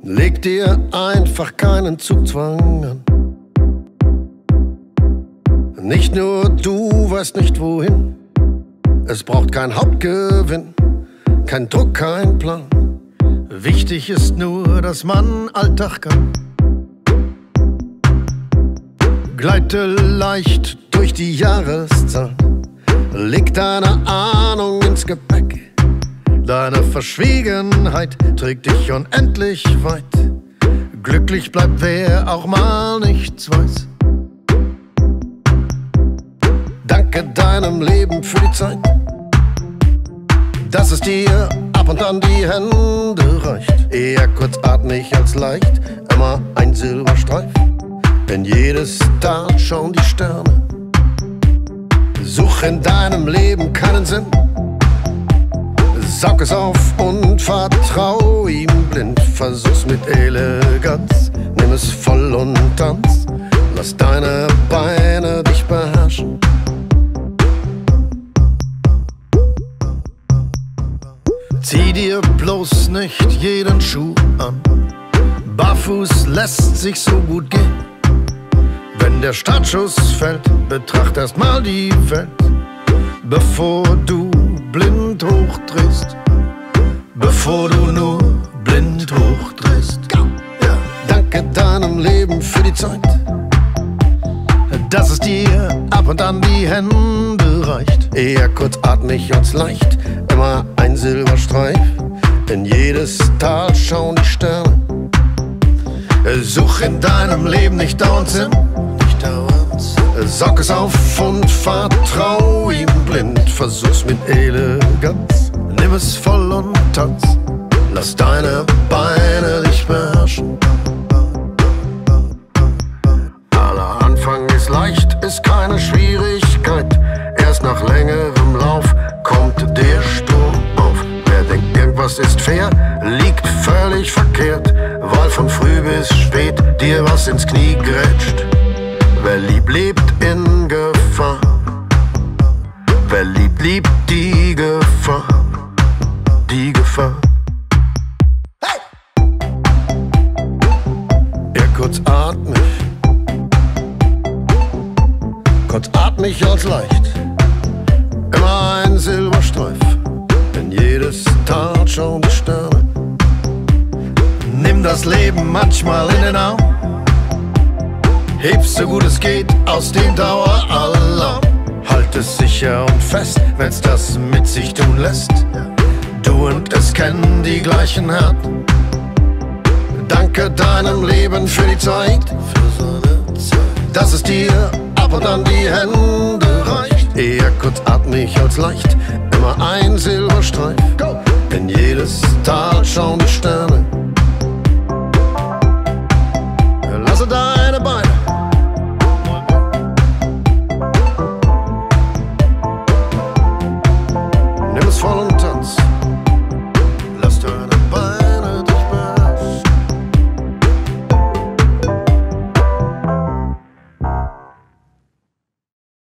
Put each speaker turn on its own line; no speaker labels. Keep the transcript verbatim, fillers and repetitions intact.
Leg dir einfach keinen Zugzwang an. Nicht nur du weißt nicht wohin. Es braucht kein Hauptgewinn, kein Druck, kein Plan. Wichtig ist nur, dass man Alltag kann. Gleite leicht durch die Jahreszahlen. Leg deine Ahnung ins Gepäck. Deine Verschwiegenheit trägt dich unendlich weit. Glücklich bleibt, wer auch mal nichts weiß. Danke deinem Leben für die Zeit, dass es dir ab und an die Hände reicht. Eher kurzatmig als leicht, immer ein Silberstreif. In jedes Tal schauen die Sterne. Such in deinem Leben keinen Sinn. Saug es auf und vertrau ihm blind. Versuch's mit Eleganz, nimm es voll und tanz. Lass deine Beine dich beherrschen. Zieh dir bloß nicht jeden Schuh an. Barfuß lässt sich so gut gehen. Wenn der Startschuss fällt, betracht erst mal die Welt, bevor du blind hochdrehst. Bevor du nur blind hochdrehst. Ja. Danke deinem Leben für die Zeit, dass es dir ab und an die Hände reicht. Eher kurzatmig als leicht, immer ein Silberstreif. In jedes Tal schauen die Sterne. Such in deinem Leben nicht dauernd Sinn. Saug es auf und vertrau ihm blind. Versuch's mit Eleganz, nimm es voll und tanz. Lass deine Beine dich beherrschen. Aller Anfang ist leicht, ist keine Schwierigkeit. Erst nach längerem Lauf kommt der Sturm auf. Wer denkt, irgendwas ist fair, liegt völlig verkehrt, weil von früh bis spät dir was ins Knie grätscht. Wer liebt, lebt in Gefahr. Wer liebt, liebt die Gefahr. Die Gefahr. Hey! Eher kurzatmig. Kurzatmig als leicht. Immer ein Silberstreif. In jedes Tal schauen die Sterne. Nimm das Leben manchmal in den Arm. Heb's so gut es geht aus dem Daueralarm. Halt es sicher und fest, wenn's das mit sich tun lässt. Du und es kennen die gleichen Härten. Danke deinem Leben für die Zeit, dass es dir ab und an die Hände reicht. Eher kurzatmig als leicht, immer ein Silberstreif. In jedes Tal schauen die Sterne. Lasse deine Beine voll und tanz.